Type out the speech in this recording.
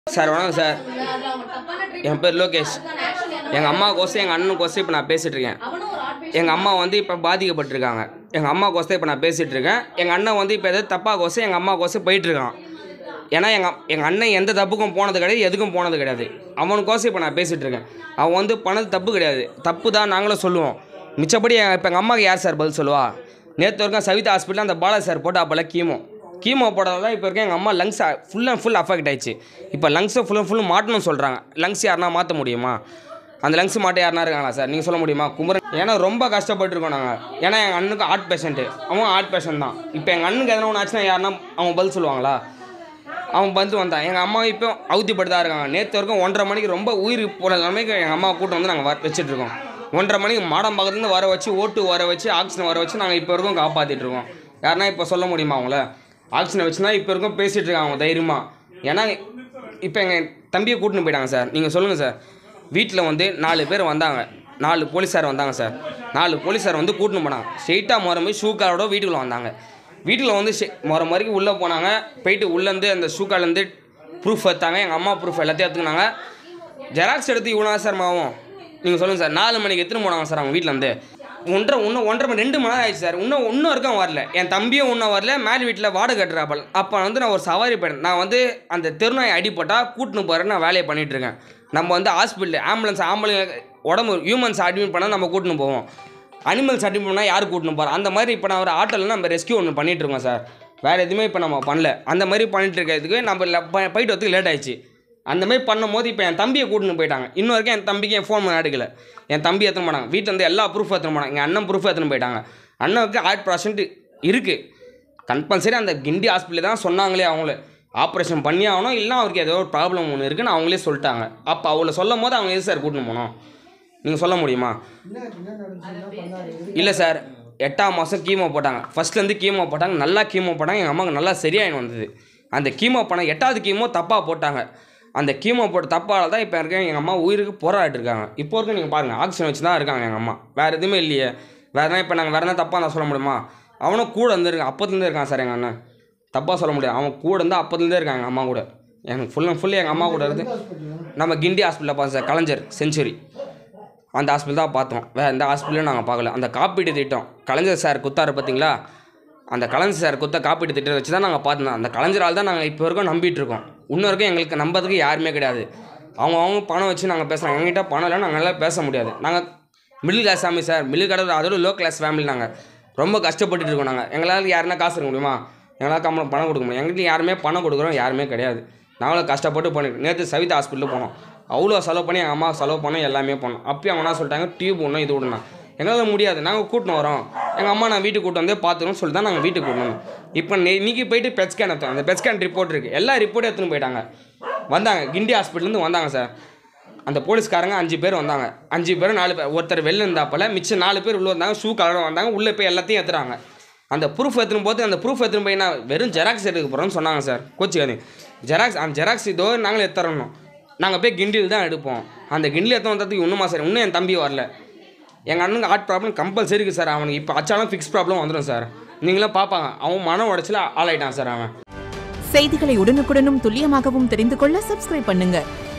Sir வணக்கம் sir. என் பேர் லோகேஷ். எங்கள் அம்மாவுக்கோசம் எங்கள் அண்ணனுக்கோசம் இப்போ நான் பேசிகிட்ருக்கேன். எங்கள் அம்மா வந்து இப்போ பாதிக்கப்பட்டிருக்காங்க. எங்கள் அம்மாவுக்கோசம் இப்போ நான் பேசிகிட்ருக்கேன். எங்கள் அண்ணன் வந்து இப்போ எதாவது தப்பாகோசம் எங்கள் அம்மாவுக்கோசம் போயிட்டுருக்கான். ஏன்னா எங்கள் அண்ணன் எந்த தப்புக்கும் போனது கிடையாது, எதுக்கும் போனது கிடையாது. அவனுக்கோசம் இப்போ நான் பேசிகிட்ருக்கேன். அவன் வந்து பண்ணது தப்பு கிடையாது, தப்பு தான் நாங்களும் சொல்லுவோம். மிச்சப்படி இப்போ எங்கள் அம்மாவுக்கு யார் சார் பதில் சொல்லுவா? நேற்று வரைக்கும் சவிதா ஹாஸ்பிட்டலில் அந்த பாலா சார் போட்டு அப்போல்லாம் கீமோ போட்டதால இப்போ இருக்க எங்கள் அம்மா lungs full and full affect ஆயிடுச்சு. இப்போ லங்ஸை ஃபுல் அண்ட் ஃபுல் மாட்டணும்னு சொல்கிறாங்க. லங்ஸ் யாருனா மாற்ற முடியுமா? அந்த லங்ஸ் மாட்ட யாருனா இருக்காங்களா சார்? நீங்கள் சொல்ல முடியுமா? குமரன் ஏன்னா ரொம்ப கஷ்டப்பட்டுருக்கோம் நாங்கள். ஏன்னா எங்கள் அண்ணனுக்கு ஹார்ட் பேஷண்ட்டு, அவன் ஹார்ட் பேஷண்ட் தான். இப்போ எங்கள் அண்ணனுக்கு எதனா ஒன்று ஆச்சுன்னா யாருனா அவங்க பதில் சொல்லுவாங்களா? அவன் வந்து வந்தான். எங்கள் அம்மா இப்போ அவுத்திப்பட்டு தான் இருக்காங்க. நேற்று வரைக்கும் 1:30 மணிக்கு ரொம்ப உயிர் போகிற நிலைமைக்கு எங்கள் அம்மாவை கூட்டம் வந்து நாங்கள் வச்சுட்ருக்கோம். 1:30 மணிக்கு மாடம் பக்கத்துலேருந்து வர வச்சு, ஓட்டு வர வச்சு, ஆக்சிஜன் வர வச்சு நாங்கள் இப்போ வரைக்கும் காப்பாற்றிட்டுருக்கோம். யாருனா இப்போ சொல்ல முடியுமா அவங்கள? ஆக்சிஜனை வச்சுனா இப்போ வரைக்கும் பேசிகிட்டு இருக்காங்க அவங்க தைரியமாக. ஏன்னா இப்போ எங்கள் தம்பியை கூட்டின்னு போயிட்டாங்க சார். நீங்கள் சொல்லுங்கள் சார். வீட்டில் வந்து 4 பேர் வந்தாங்க, 4 போலீஸார் வந்தாங்க சார். 4 போலீஸார் வந்து கூட்டின்னு போனாங்க. ஸ்ட்ரெயிட்டாக முறை போய் ஷூக்காரோட வீட்டுக்குள்ளே வந்தாங்க. வீட்டில் வந்து முறை முறைக்கு உள்ளே போனாங்க. போயிட்டு உள்ளேருந்து அந்த ஷூக்காலேருந்து ப்ரூஃப் எடுத்தாங்க. எங்கள் அம்மா ப்ரூஃப் எல்லாத்தையும் எடுத்துக்கினாங்க. ஜெராக்ஸ் எடுத்து இவ்வளோ சார் ஆகும். நீங்கள் சொல்லுங்கள் சார். 4 மணிக்கு எடுத்துன்னு போனாங்க சார் அவங்க வீட்டிலேருந்து. 1:30 மணி 2 மணி நேரம் ஆயிடுச்சு சார். இன்னும் வரைக்கும் வரல. என் தம்பியும் இன்னும் வரல. மேல் வீட்டில் வாடகை கட்டுறாப்பல். அப்போ வந்து நான் ஒரு சவாரி போயிட்டேன். நான் வந்து அந்த தெருநாய் அடிப்பட்டால் கூட்டின்னு போகிறேன்னு நான் வேலையை பண்ணிகிட்ருக்கேன். நம்ம வந்து ஹாஸ்பிட்டல் ஆம்புலன்ஸ் உடம்பு ஹியூமன்ஸ் அட்மிட் பண்ணால் நம்ம கூட்டின்னு போவோம். அனிமல்ஸ் அட்மிட் பண்ணால் யார் கூட்டின்னு போகிறோம்? அந்த மாதிரி இப்போ நான் ஒரு ஆட்டோவில் நம்ம ரெஸ்கியூ ஒன்று பண்ணிகிட்ருக்கோம் சார். வேறு எதுவுமே இப்போ நம்ம பண்ணல. அந்த மாதிரி பண்ணிகிட்டு இருக்கிறதுக்கு நம்ம போயிட்டு வரதுக்கு லேட் ஆயிடுச்சு. அந்த மாதிரி பண்ணும் போது இப்போ என் தம்பியை கூட்டின்னு போயிட்டாங்க. இன்னும் வரைக்கும் என் தம்பிக்கு என் ஃபோன் பண்ண எடுக்கல. என் தம்பி எடுத்துன்னு போனாங்க. வீட்டில் வந்து எல்லா ப்ரூஃப் எடுத்துன்னு போனாங்க. எங்கள் அண்ணன் ப்ரூஃப் எடுத்துன்னு போயிட்டாங்க. அண்ணனுக்கு 100% இருக்குது. கம்பல்சரி அந்த கிண்டி ஹாஸ்பிட்டலில் தான் சொன்னாங்களே அவங்களே ஆப்ரேஷன் பண்ணி ஆகணும், இல்லை அவருக்கு ஏதோ ஒரு ப்ராப்ளம் ஒன்று இருக்குன்னு அவங்களே சொல்லிட்டாங்க. அப்போ அவளை சொல்லும் போது அவங்க எது சார் கூட்டின்னு போனோம்? நீங்கள் சொல்ல முடியுமா? இல்லை சார். 8ஆம் மாதம் கீமோ போட்டாங்க. ஃபஸ்ட்லேருந்து கீமோ போட்டாங்க. நல்லா கீமோ போட்டாங்க. எங்கள் அம்மாவுக்கு நல்லா சரியாயின்னு வந்தது. அந்த கீமோ பண்ண 8வது கீமோ தப்பாக போட்டாங்க. அந்த கீமோ போட்ட தப்பால் தான் இப்போ இருக்க எங்கள் அம்மா உயிருக்கு போராடிட்டு இருக்காங்க. இப்போ வரைக்கும் நீங்கள் பாருங்கள், ஆக்சிஜன் வச்சு தான் இருக்காங்க எங்கள் அம்மா. வேறு எதுவுமே இல்லையே. வேறுனா இப்போ நாங்கள் வேறு என்ன தப்பாக நான் சொல்ல முடியுமா? அவனும் கூட இருந்துருக்கான். அப்போத்துலேருந்தே இருக்கான் சார் எங்கள் அண்ணன். தப்பாக சொல்ல முடியாது. அவன் கூட இருந்தால் அப்போத்துலேருந்தே இருக்காங்க எங்கள் அம்மா கூட. எனக்கு ஃபுல் அண்ட் ஃபுல்லி எங்கள் அம்மா கூட இருந்து நம்ம கிண்டி ஹாஸ்பிட்டலில் பார்த்தோம் சார். கலைஞர் செஞ்சுரி அந்த ஹாஸ்பிட்டல் தான் பார்த்தோம். வேறு எந்த ஹாஸ்பிட்டலையும் நாங்கள் பார்க்கல. அந்த காப்பீட்டு திட்டம் கலைஞர் சார் குத்தாரு பார்த்தீங்களா? அந்த கலைஞர் சார் குத்த காப்பீட்டு திட்டத்தை வச்சு தான் நாங்கள் பார்த்தோம். அந்த கலைஞரால் தான் நாங்கள் இப்போ வரைக்கும் நம்பிட்டுருக்கோம். இன்னும் வரைக்கும் எங்களுக்கு நம்புறதுக்கு யாருமே கிடையாது. அவங்க பணம் வச்சு நாங்கள் பேசுகிறோம். எங்ககிட்ட பணம் இல்லை, நாங்கள் நல்லா பேச முடியாது. நாங்கள் middle class family sir. Middle class அதோட லோ கிளாஸ் ஃபேமிலி. நாங்கள் ரொம்ப கஷ்டப்பட்டுட்டு இருக்கோம். எங்களால் யாருன்னா காசு இருக்க முடியுமா? எங்களால் பணம் கொடுக்க முடியும்? எங்களுக்கு யாருமே பணம் கொடுக்குறோம் யாருமே கிடையாது. நாங்களும் கஷ்டப்பட்டு பண்ணிட்டு நேற்று சவிதா ஹாஸ்பிட்டலுக்கு போனோம். அவ்வளோ செலவு பண்ணி எங்கள் அம்மா செலவு பண்ணோம், எல்லாமே பண்ணோம். அப்பயும் அவங்க என்ன சொல்லிட்டாங்க, டியூப் ஒன்றும் இது விடணும். எங்களால் முடியாது, நாங்கள் கூட்டின்னு வரோம். எங்கள் அம்மா நான் வீட்டுக்கு கூட்டு வந்து பார்த்துக்கணும்னு சொல்லி தான் நாங்கள் வீட்டுக்கு கூட்டணும். இப்போ இன்றைக்கி போயிட்டு பெட் ஸ்கேன் எடுத்தோம். அந்த பெட் ஸ்கேன் ரிப்போர்ட் இருக்குது. எல்லா ரிப்போர்ட்டும் எடுத்துன்னு போயிட்டாங்க. வந்தாங்க கிண்டி ஹாஸ்பிட்டலேருந்து வந்தாங்க சார். அந்த போலீஸ்காரங்க 5 பேர் வந்தாங்க. 5 பேர் 4 பேர் ஒருத்தர் வெளில இருந்தாப்பல மிச்சம் 4 பேர் உள்ளே வந்தாங்க. ஷூ கலரோட வந்தாங்க. உள்ளே போய் எல்லாத்தையும் எடுத்துறாங்க. அந்த ப்ரூஃப் எடுத்துன்னு போது அந்த ப்ரூஃப் எடுத்துன்னு போய் நான் வெறும் ஜெராக்ஸ் எடுக்க போகிறோன்னு சொன்னாங்க சார். கோச்சிக்காது அந்த ஜெராக்ஸ் இதோ நாங்களே எடுத்துறணும். நாங்கள் போய் கிண்டியில் தான் எடுப்போம். அந்த கிண்டில் எடுத்து வந்ததுக்கு இன்னுமா சார் இன்னும் என் தம்பி வரல. எங்கள் அண்ணனுக்கு ஹார்ட் ப்ராப்ளம் கம்பல்சரி இருக்குது சார். அவனுக்கு இப்போ அச்சாலும் ஃபிக்ஸ் ப்ராப்ளம் வந்துடும் சார். நீங்களும் பார்ப்பாங்க. அவன் மன உடைச்சல ஆளாயிட்டான் சார் அவன். செய்திகளை உடனுக்குடனும் துல்லியமாகவும் தெரிந்து கொள்ள சப்ஸ்கிரைப் பண்ணுங்கள்.